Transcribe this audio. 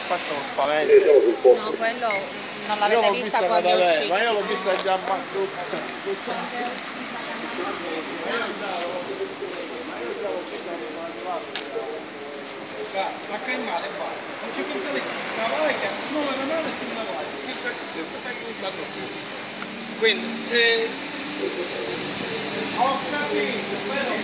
fatto uno spavento. No, quello non l'avete vista quando è uscito. Ma io l'ho vista già tutta. Ma che male basta, non ci pensate che una valigia, non una male e una valigia, quindi ho capito, però